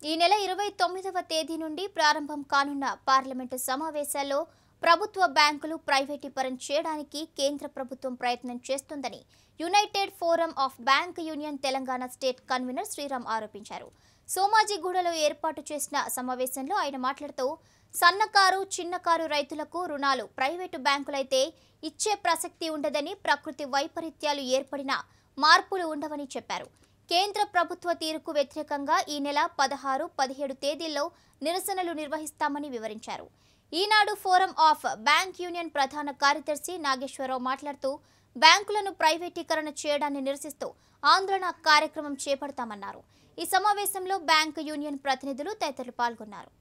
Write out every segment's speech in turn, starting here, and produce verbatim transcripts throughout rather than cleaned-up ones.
ఈ నెల ఇరవై తొమ్మిదవ తేదీ నుండి ప్రారంభం కానున్న పార్లమెంటు సమావేశాల్లో ప్రభుత్వ బ్యాంకులు ప్రైవేటీకరణ చేయడానికి కేంద్ర ప్రభుత్వం ప్రయత్నం చేస్తుందని united forum of bank union Telangana state convener Sriram ఆరోపించారు. సోమాజిగూడలో ఏర్పాటు చేసిన సమావేశంలో ఆయన మాట్లాడుతూ సన్నకారు చిన్నకారు రైతులకు రుణాలు ప్రైవేటు బ్యాంకులైతే ఇచ్చే ప్రసక్తి ఉండదని, ప్రకృతి వైపరీత్యాలు ఏర్పడిన మార్పులు ఉండవని చెప్పారు. కేంద్ర ప్రభుత్వ తీరుకు వ్యతిరేకంగా ఈ నెల పదహారు పదిహేడు తేదీల్లో నిరసనలు నిర్వహిస్తామని వివరించారు. ఈనాడు ఫోరం ఆఫ్ బ్యాంక్ యూనియన్ ప్రధాన కార్యదర్శి నాగేశ్వరరావు మాట్లాడుతూ బ్యాంకులను ప్రైవేటీకరణ చేయడాన్ని నిరసిస్తూ ఆందోళన కార్యక్రమం చేపడతామన్నారు. ఈ సమావేశంలో బ్యాంక్ యూనియన్ ప్రతినిధులు తదితరులు పాల్గొన్నారు.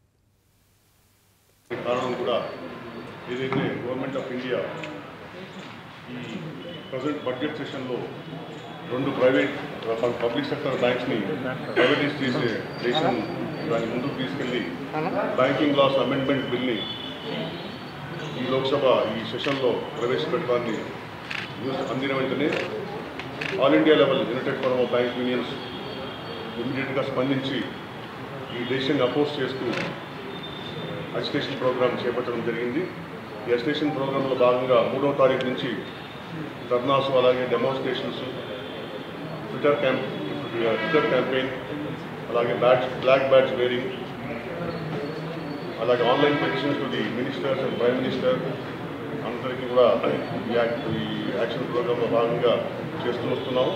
రెండు ప్రైవేట్ పబ్లిక్ సెక్టర్ బ్యాంక్స్ని ప్రైవేటైజ్ చేసే దేశం దాన్ని ముందుకు తీసుకెళ్లి బ్యాంకింగ్ లాస్ అమెండ్మెంట్ బిల్ని ఈ లోక్సభ ఈ సెషన్లో ప్రవేశపెట్టడాన్ని న్యూస్ అందిన వెంటనే all India level united forum of bank unions ఇమీడియట్గా స్పందించి ఈ దేశాన్ని అపోజ్ చేస్తూ అజిటేషన్ ప్రోగ్రామ్ చేపట్టడం జరిగింది. ఈ అజిటేషన్ ప్రోగ్రాంలో భాగంగా మూడవ తారీఖు నుంచి ధర్నాసు, అలాగే demonstrations, twitter camp twitter campaign, అలాగే బ్యాడ్జ్ బ్లాక్ బ్యాడ్జ్ వేరింగ్, అలాగే online petitions to the ministers and prime minister అందరికీ కూడా ఈ యాక్షన్ ప్రోగ్రాంలో భాగంగా చేస్తూ వస్తున్నాం.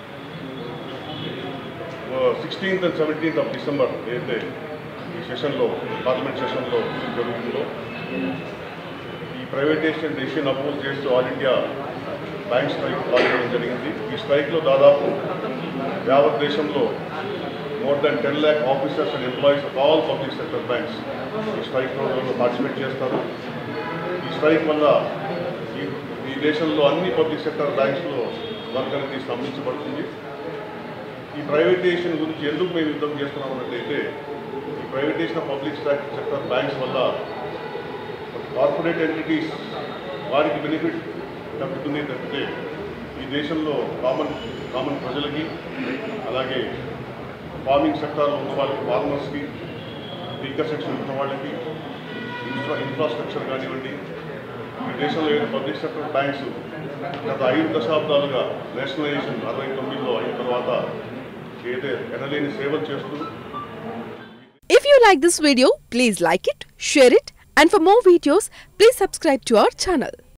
Sixteenth and seventeenth of December ఏదైతే ఈ సెషన్లో పార్లమెంట్ సెషన్లో జరుగుతుందో ఈ ప్రైవేటైజేషన్ డెసిషన్ అపోజ్ చేస్తూ ఆల్ ఇండియా బ్యాంక్ స్ట్రైక్ పాల్గొనడం జరిగింది. ఈ స్ట్రైక్లో దాదాపు యావత్ దేశంలో more than ten lakh officers and employees of all public sector banks ఈ స్ట్రైక్ ప్రోగ్రాంలో పార్టిసిపేట్ చేస్తారు. ఈ స్ట్రైక్ వల్ల ఈ ఈ దేశంలో అన్ని పబ్లిక్ సెక్టర్ బ్యాంక్స్లో వర్క్ అనేది స్తంభించబడుతుంది. ఈ ప్రైవేటైజేషన్ గురించి ఎందుకు మేము యుద్ధం చేస్తున్నాం అన్నట్లయితే ఈ privatisation of public sector banks వల్ల కార్పొరేట్ ఎంటిటీస్ వారికి బెనిఫిట్ తగ్గుతుంది తప్పితే ఈ దేశంలో కామన్ కామన్ ప్రజలకి, అలాగే ఫార్మింగ్ సెక్టార్లో ఉన్న వాళ్ళకి, ఫార్మర్స్కి, వీకర్ సెక్షన్ ఉన్న వాళ్ళకి ఇన్ఫ్రా ఇన్ఫ్రాస్ట్రక్చర్ కానివ్వండి, ఈ దేశంలో ఏదైతే పబ్లిక్ సెక్టర్ బ్యాంక్స్ గత ఐదు దశాబ్దాలుగా నేషనలైజేషన్ అరవై తొమ్మిదిలో అయిన తర్వాత ఏదైతే ఎనలేని సేవలు చేస్తూ. If you like this video, please like it, share it, and for more videos, please subscribe to our channel.